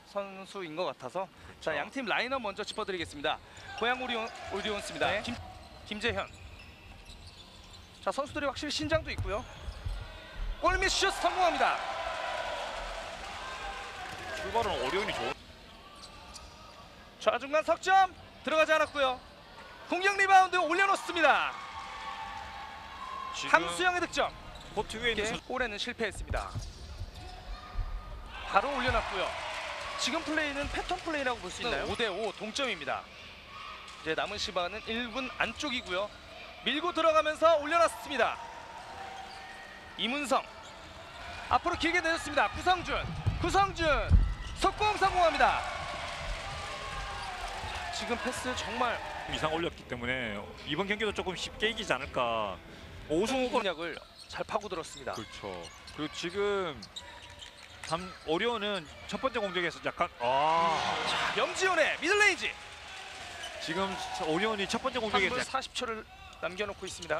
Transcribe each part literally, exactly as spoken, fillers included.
선수인 것 같아서 그렇죠. 자, 양팀 라인업 먼저 짚어드리겠습니다. 고양 오리온, 오리온스입니다. 네. 김, 김재현. 자, 선수들이 확실히 신장도 있고요. 골밑 슛 성공합니다. 출발은 오리온이 좋은. 좌중간 석점 들어가지 않았고요. 공격 리바운드 올려놓습니다. 지금 함수영의 득점. 코트 위에 있는 선... 골에는 실패했습니다. 바로 올려놨고요. 지금 플레이는 패턴 플레이라고 볼 수 있나요? 오 대 오 동점입니다. 이제 남은 시간은 일 분 안쪽이고요. 밀고 들어가면서 올려놨습니다. 이문성 앞으로 길게 내줬습니다. 구성준 구성준 속공 성공합니다. 지금 패스 정말 이상 올렸기 때문에 이번 경기도 조금 쉽게 이기지 않을까. 오승우 공략을 잘 파고들었습니다. 그렇죠. 그리고 지금 담, 오리온은 첫 번째 공격에서 약간 아 자, 염지훈의 미들레인지. 지금 오리온이 첫 번째 공격에서 삼 분 약- 사십 초를 남겨놓고 있습니다.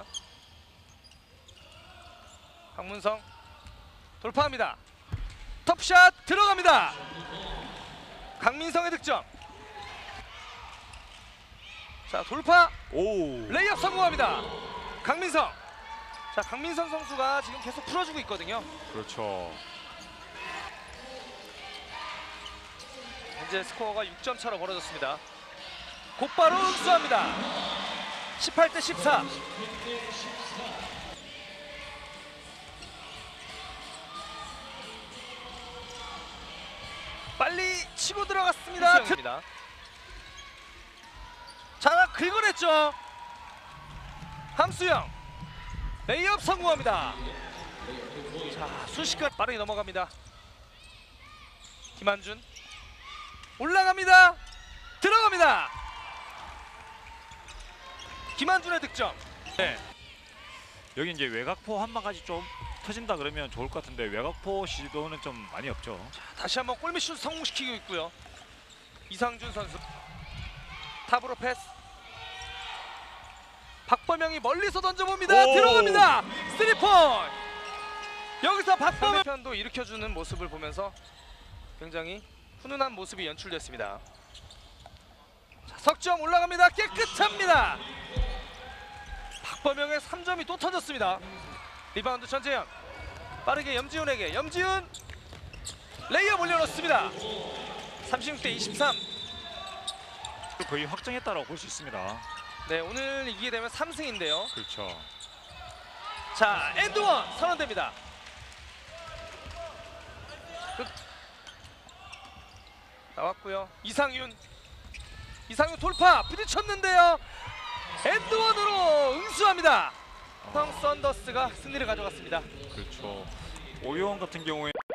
박문성 돌파합니다. 톱샷 들어갑니다. 강민성의 득점. 자, 돌파 오 레이업 성공합니다. 강민성. 자, 강민성 선수가 지금 계속 풀어주고 있거든요. 그렇죠. 현재 스코어가 육 점 차로 벌어졌습니다. 곧바로 흡수합니다. 십팔 대 십사. 빨리 치고 들어갔습니다. 흡니다. 자, 긁어냈죠. 함수영 레이업 성공합니다. 자, 순식간 빠르게 넘어갑니다. 김한준 올라갑니다. 들어갑니다. 김한준의 득점. 네. 여기 이제 외곽포 한 방까지 좀 터진다 그러면 좋을 것 같은데 외곽포 시도는 좀 많이 없죠. 다시 한번 골밑슛 성공시키고 있고요. 이상준 선수 탑으로 패스. 박범영이 멀리서 던져봅니다. 오! 들어갑니다. 쓰리 포인트. 여기서 박범영 편도 일으켜주는 모습을 보면서 굉장히 훈훈한 모습이 연출됐습니다. 자, 석점 올라갑니다. 깨끗합니다. 박범영의 삼 점이 또 터졌습니다. 리바운드 전재현 빠르게 염지훈에게. 염지훈 레이업 올려놓습니다. 삼십육 대 이십삼. 거의 확정했다라고 볼 수 있습니다. 네, 오늘 이기게 되면 삼 승인데요. 그렇죠. 자, 엔드원 선언됩니다. 끝. 나왔고요. 이상윤 이상윤 돌파 부딪혔는데요. 엔드원으로 응수합니다. 성 썬더스가 승리를 가져갔습니다. 그렇죠. 오리온 같은 경우에